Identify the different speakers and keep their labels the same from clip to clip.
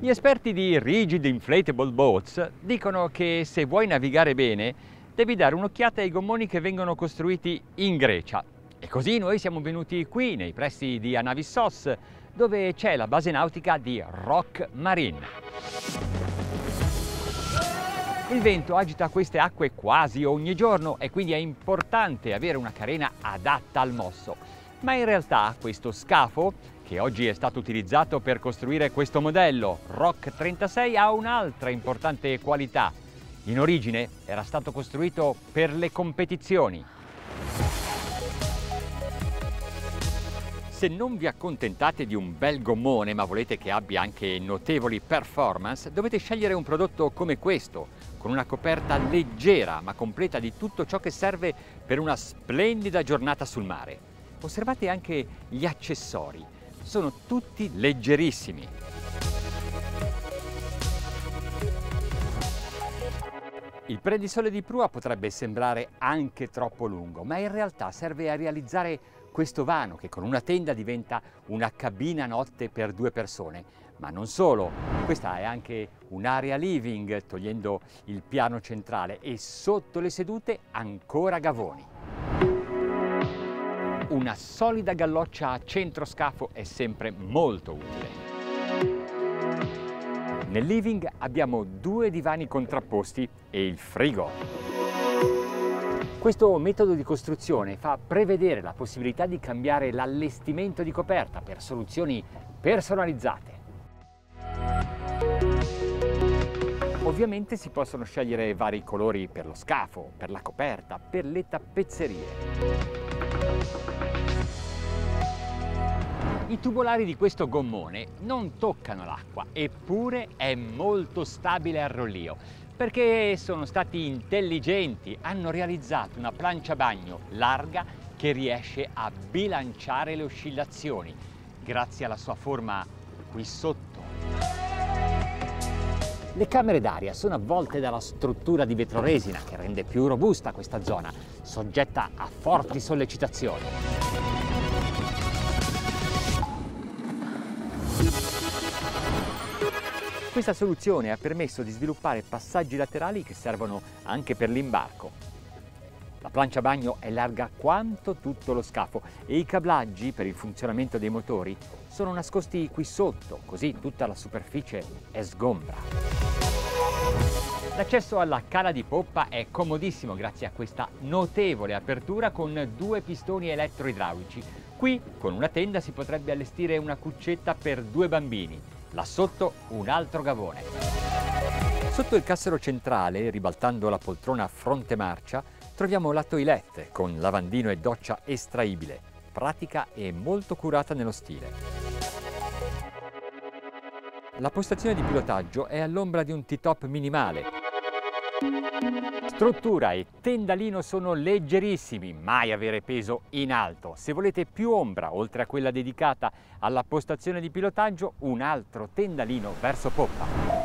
Speaker 1: Gli esperti di Rigid Inflatable Boats dicono che se vuoi navigare bene devi dare un'occhiata ai gommoni che vengono costruiti in Grecia. E così noi siamo venuti qui, nei pressi di Anavissos, dove c'è la base nautica di Rock Marine. Il vento agita queste acque quasi ogni giorno e quindi è importante avere una carena adatta al mosso. Ma in realtà questo scafo, che oggi è stato utilizzato per costruire questo modello, Rock 36, ha un'altra importante qualità. In origine era stato costruito per le competizioni. Se non vi accontentate di un bel gommone, ma volete che abbia anche notevoli performance, dovete scegliere un prodotto come questo, con una coperta leggera ma completa di tutto ciò che serve per una splendida giornata sul mare. Osservate anche gli accessori, sono tutti leggerissimi. Il predisole di prua potrebbe sembrare anche troppo lungo, ma in realtà serve a realizzare questo vano che con una tenda diventa una cabina notte per 2 persone. Ma non solo, questa è anche un'area living, togliendo il piano centrale, e sotto le sedute ancora gavoni. Una solida galloccia a centro scafo è sempre molto utile. Nel living abbiamo 2 divani contrapposti e il frigo. Questo metodo di costruzione fa prevedere la possibilità di cambiare l'allestimento di coperta per soluzioni personalizzate. Ovviamente si possono scegliere vari colori per lo scafo, per la coperta, per le tappezzerie. I tubolari di questo gommone non toccano l'acqua, eppure è molto stabile al rollio, perché sono stati intelligenti, hanno realizzato una plancia bagno larga che riesce a bilanciare le oscillazioni, grazie alla sua forma qui sotto. Le camere d'aria sono avvolte dalla struttura di vetroresina che rende più robusta questa zona, soggetta a forti sollecitazioni. Questa soluzione ha permesso di sviluppare passaggi laterali che servono anche per l'imbarco. La plancia bagno è larga quanto tutto lo scafo e i cablaggi per il funzionamento dei motori sono nascosti qui sotto, così tutta la superficie è sgombra. L'accesso alla cala di poppa è comodissimo grazie a questa notevole apertura con 2 pistoni elettroidraulici. Qui, con una tenda, si potrebbe allestire una cuccetta per 2 bambini. Là sotto un altro gavone. Sotto il cassero centrale, ribaltando la poltrona fronte marcia, troviamo la toilette con lavandino e doccia estraibile, pratica e molto curata nello stile. La postazione di pilotaggio è all'ombra di un T-top minimale. Struttura e tendalino sono leggerissimi, mai avere peso in alto. Se volete più ombra, oltre a quella dedicata alla postazione di pilotaggio, un altro tendalino verso poppa.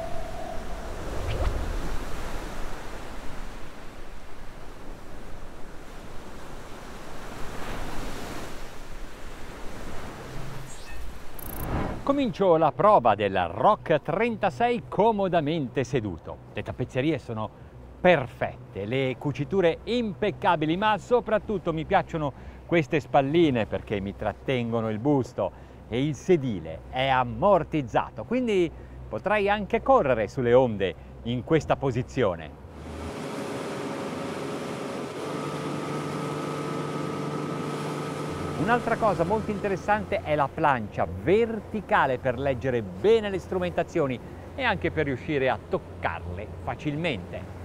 Speaker 1: Comincio la prova del Rock 36 comodamente seduto. Le tappezzerie sono perfette, le cuciture impeccabili, ma soprattutto mi piacciono queste spalline perché mi trattengono il busto e il sedile è ammortizzato, quindi potrei anche correre sulle onde in questa posizione. Un'altra cosa molto interessante è la plancia verticale per leggere bene le strumentazioni e anche per riuscire a toccarle facilmente.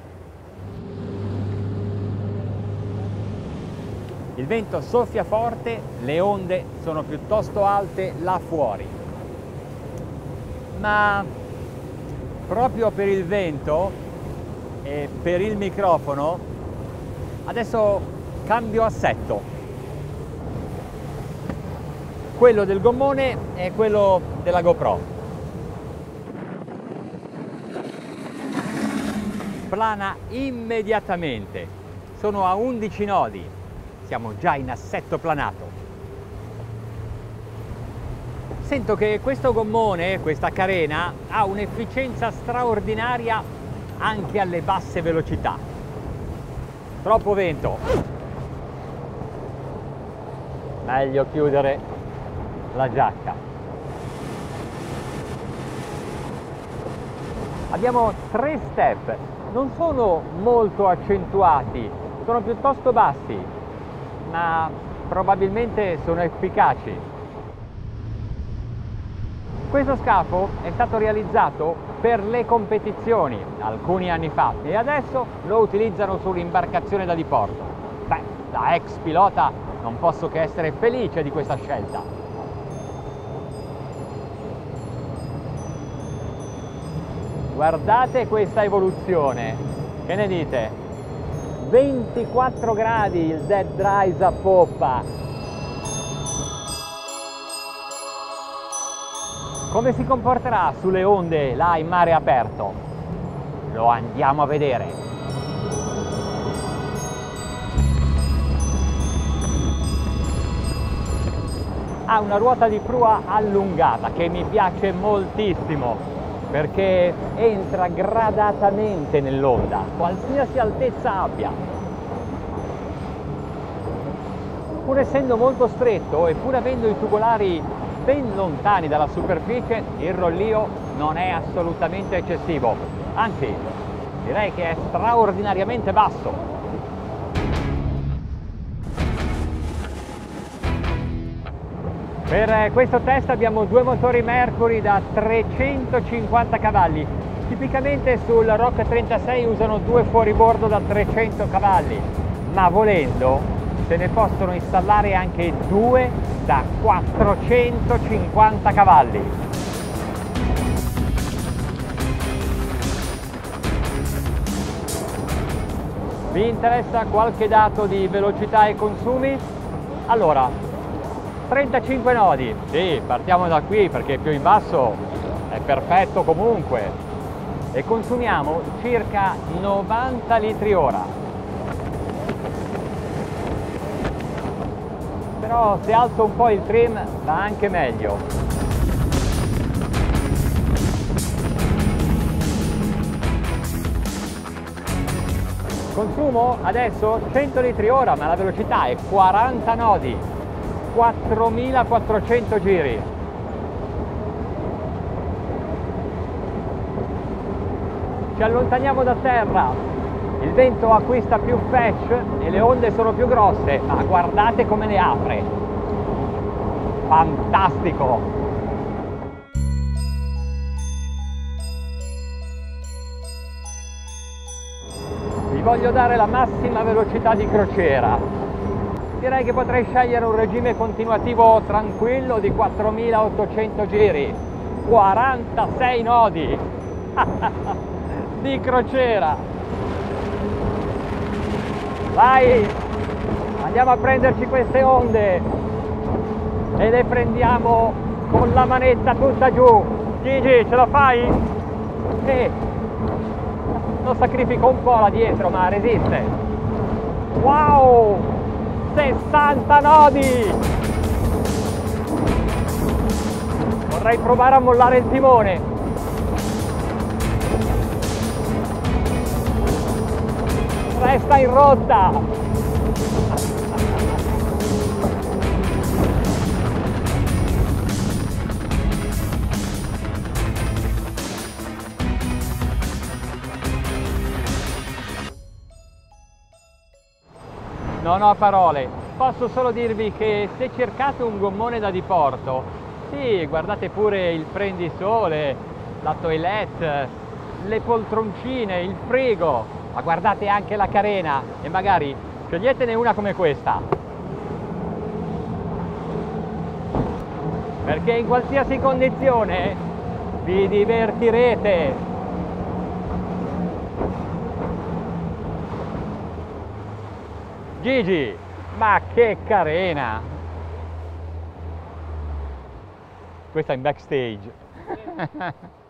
Speaker 1: Il vento soffia forte, le onde sono piuttosto alte là fuori. Ma proprio per il vento e per il microfono, adesso cambio assetto. Quello del gommone e quello della GoPro. Plana immediatamente. Sono a 11 nodi. Siamo già in assetto planato. Sento che questo gommone, questa carena, ha un'efficienza straordinaria anche alle basse velocità. Troppo vento. Meglio chiudere la giacca. Abbiamo 3 step, non sono molto accentuati, sono piuttosto bassi, ma probabilmente sono efficaci. Questo scafo è stato realizzato per le competizioni alcuni anni fa e adesso lo utilizzano sull'imbarcazione da diporto. Beh, da ex pilota non posso che essere felice di questa scelta. Guardate questa evoluzione, che ne dite? 24 gradi il dead rise a poppa. Come si comporterà sulle onde là in mare aperto? Lo andiamo a vedere. Ha una ruota di prua allungata che mi piace moltissimo perché entra gradatamente nell'onda, qualsiasi altezza abbia. Pur essendo molto stretto e pur avendo i tubolari ben lontani dalla superficie, il rollio non è assolutamente eccessivo, anzi direi che è straordinariamente basso. Per questo test abbiamo 2 motori Mercury da 350 cavalli. Tipicamente sul Rock 36 usano 2 fuoribordo da 300 cavalli, ma volendo se ne possono installare anche 2 da 450 cavalli. Vi interessa qualche dato di velocità e consumi? Allora, 35 nodi, sì, partiamo da qui perché più in basso è perfetto comunque, e consumiamo circa 90 litri ora. Però se alzo un po' il trim va anche meglio. Consumo adesso 100 litri ora, ma la velocità è 40 nodi, 4400 giri. Ci allontaniamo da terra. Il vento acquista più flash e le onde sono più grosse, ma guardate come le apre. Fantastico! Vi voglio dare la massima velocità di crociera. Direi che potrei scegliere un regime continuativo tranquillo di 4800 giri. 46 nodi di crociera. Vai, andiamo a prenderci queste onde e le prendiamo con la manetta tutta giù. Gigi, ce la fai? Lo sacrifico un po' là dietro, ma resiste. Wow, 60 nodi! Vorrei provare a mollare il timone. Resta in rotta. Non ho parole, posso solo dirvi che se cercate un gommone da diporto, sì, guardate pure il prendisole, la toilette, le poltroncine, il frigo, ma guardate anche la carena e magari sceglietene una come questa. Perché in qualsiasi condizione vi divertirete. Gigi, ma che carena! Questa è in backstage.